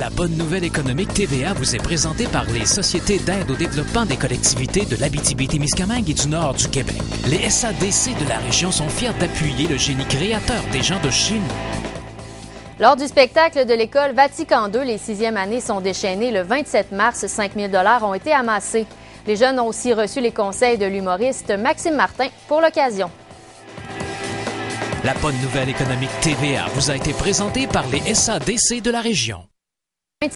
La bonne nouvelle économique TVA vous est présentée par les Sociétés d'aide au développement des collectivités de l'Abitibi-Témiscamingue et du nord du Québec. Les SADC de la région sont fiers d'appuyer le génie créateur des gens de chez nous. Lors du spectacle de l'école Vatican II, les 6e années sont déchaînées. Le 27 mars, 5 000 $ ont été amassés. Les jeunes ont aussi reçu les conseils de l'humoriste Maxime Martin pour l'occasion. La bonne nouvelle économique TVA vous a été présentée par les SADC de la région.